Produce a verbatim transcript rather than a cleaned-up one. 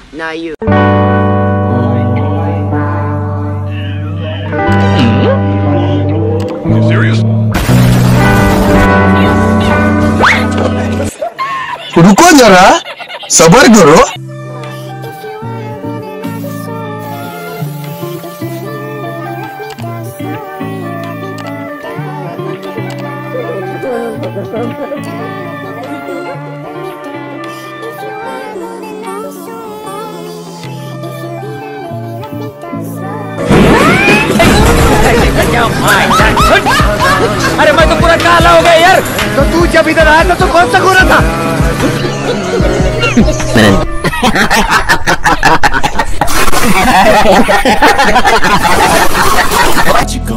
Now you. You serious? रुको जरा, सबर करो। अरे मैं तो पूरा काला हो गया यार। तो तू जब इधर आया था तो कौन सा गोरा था? What you